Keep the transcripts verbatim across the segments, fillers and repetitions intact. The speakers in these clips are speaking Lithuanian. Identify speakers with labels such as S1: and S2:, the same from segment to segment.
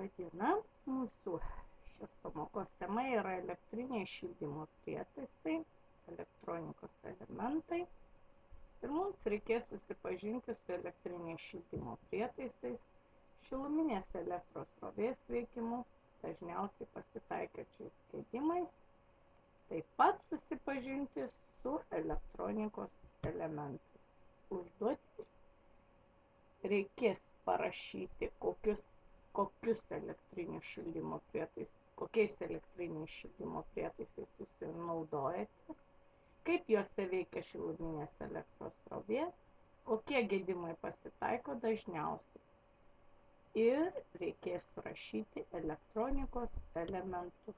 S1: Labą dieną. Mūsų šios pamokos tema yra elektriniai šildymo prietaisai, elektronikos elementai. Ir mums reikės susipažinti su elektriniais šildymo prietaisais, šiluminės elektros srovės veikimu, dažniausiai pasitaikančiais gedimais, taip pat susipažinti su elektronikos elementais. Užduotis reikės parašyti, kokius, kokius elektrinius šildymo prietaisus, kokiais elektriniais šildymo prietaisais jūs naudojatės, kaip juose veikia šiluminės elektros srovė, kokie gedimai pasitaiko dažniausiai. Ir reikės parašyti elektronikos elementus.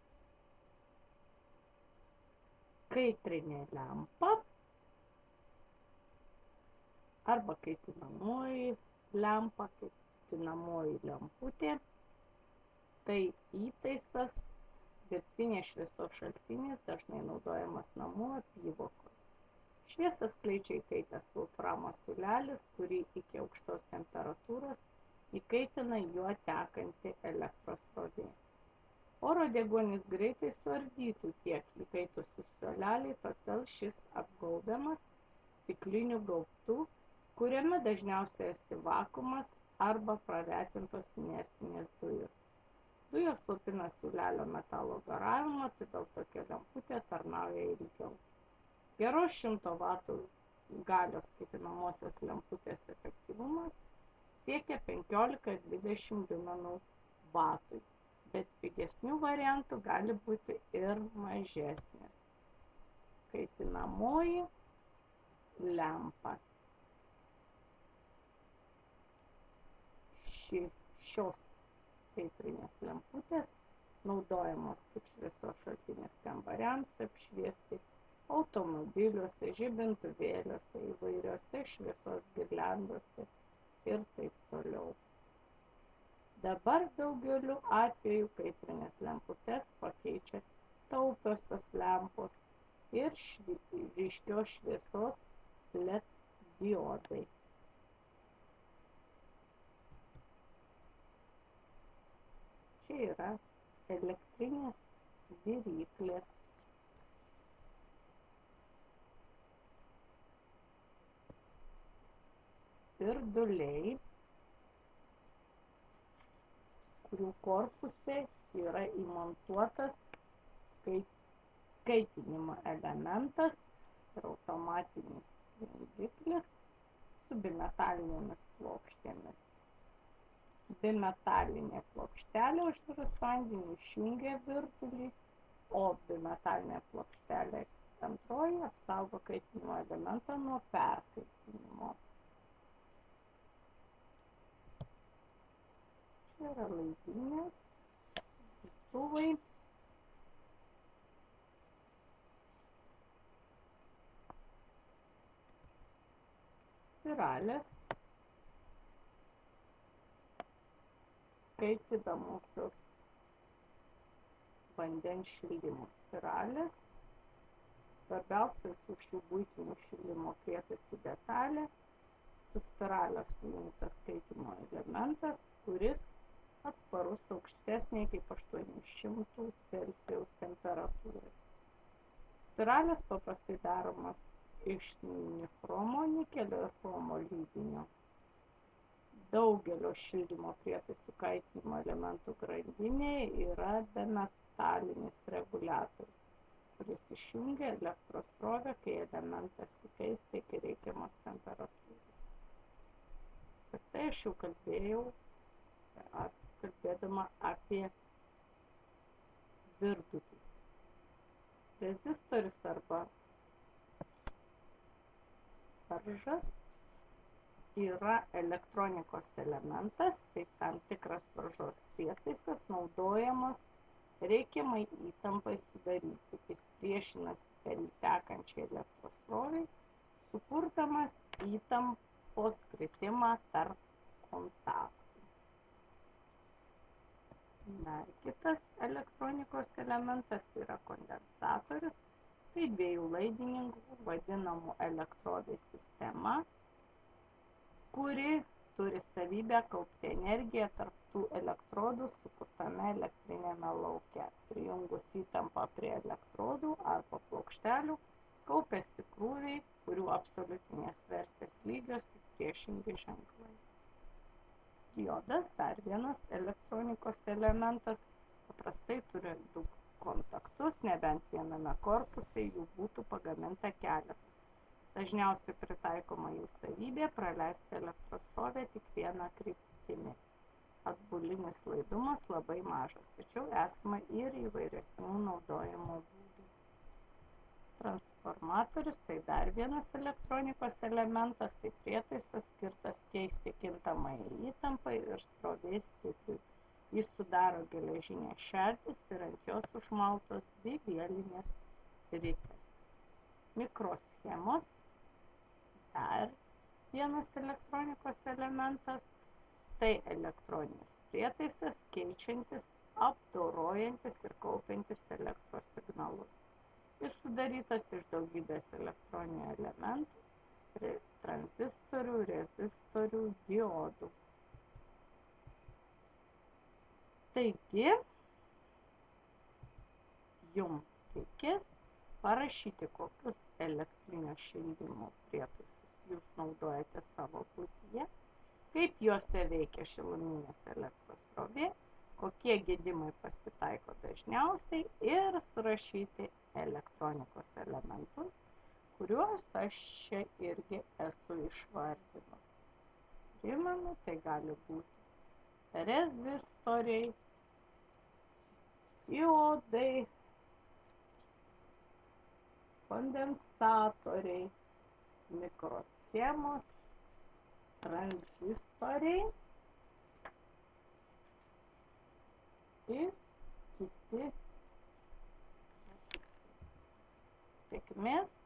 S1: Kaitrinė lempa arba kaitinamoji lempa, kaitinamoji lemputė, tai įtaisas, dirbtinės šviesos šaltinis, dažnai naudojamas namų apyvokoje. Šviesą skleidžia įkaitęs volframo siūlelis, kurį iki aukštos temperatūros įkaitina juo tekanti elektros srovė. Oro deguonis greitai suardytų tiek įkaitusius siūlelį, todėl šis apgaubiamas stikliniu gaubtu, kuriame dažniausiai esti vakuumas arba praretintos inertinės dujos. Dujos slopina siūlelio metalo garavimą, todėl tokia lemputė tarnauja ilgiau. Geros šimto vatų galios kaitinamosios lemputės efektyvumas siekia penkiolika dvidešimt duomenų vatui, bet pigesnių variantų gali būti ir mažesnis. Kaitinamoji lempa. Ši, šios kaitrinės lemputės naudojamos kaip šviesos šaltinis kambariams apšviesti, automobiliuose, žibintuvėliuose, įvairiose šviesos girliandose ir taip toliau. Dabar daugeliu atveju kaitrinės lemputes pakeičia taupiosios lempos ir švi, ryškios šviesos L E D diodai. Čia yra elektrinės viryklės. Virduliai, kurių korpuse yra įmontuotas kaitinimo elementas ir automatinis jungiklis su bimetalinėmis plokštėmis. Bimetalinė plokštelė užvirus vandeniu išjungia virdulį, o bimetalinė plokštelė antroji apsaugo kaitinimo elementą nuo perkaitinimo. Čia yra laidinės, imtuvai, spiralės, kaitinamosios vandens šildymo spiralės. Svarbiausia visų šių buitinių šildymo prietaisų detalė su spiralė sujungtas kaitimo elementas, kuris atsparus aukštesnė kaip aštuonių šimtų Celsijaus temperatūrai. Spiralės paprastai daromos iš nichromo, nikelio ir chromo lydinio. Daugelio šildymo prietaisų kaitinimo elementų grandinėje yra bemetalinis reguliatorius, kuris išjungia elektros srovę, kai elementas įkaista iki reikiamos temperatūros. Bet tai aš jau kalbėjau, kalbėdama apie virdulį. Rezistorius arba varžas yra elektronikos elementas, tai tam tikras varžos prietaisas naudojamas reikiamai įtampai sudaryti. Jis priešinasi per tekančią elektros srovei, sukurdamas įtampos kritimą tarp kontaktų. Na, kitas elektronikos elementas yra kondensatorius, tai dviejų laidininkų vadinamų elektrodais sistema, kuri turi savybę kaupti energiją tarp tų elektrodų sukurtame elektrinėme lauke. Prijungus įtampą prie elektrodų arba plokštelių kaupiasi krūviai, kurių absoliutinės vertės lygios tik priešingi ženklai. Diodas, dar vienas elektronikos elementas, paprastai turi du kontaktus, nebent viename korpuse jų būtų pagaminta keletas. Dažniausiai pritaikoma jų savybė praleisti elektros srovę tik vieną kryptimi. Atbulinis laidumas labai mažas, tačiau esama ir įvairesnių naudojimo būdų. Transformatorius tai dar vienas elektronikos elementas, tai prietaisas skirtas keisti kintamąją įtampą ir srovės stipriui. Jis sudaro geležinės šerdis ir ant jos užmautos dvi vielinės ritės. Mikroschemos dar vienas elektronikos elementas, tai elektroninis prietaisas keičiantis, apdorojantis ir kaupiantis elektros signalus. Jis sudarytas iš daugybės elektroninių elementų, tranzistorių, rezistorių, diodų. Taigi, jums reikės parašyti, kokius elektrinio šildymo prietaisus jūs naudojate savo buityje, kaip juose veikia šiluminės elektros srovė, kokie gedimai pasitaiko dažniausiai ir surašyti elektronikos elementus, kuriuos aš čia irgi esu išvardinus. Primenu, tai gali būti rezistoriai, diodai, kondensatoriai, mikroschemos, tranzistoriai ir kiti. Sėkmės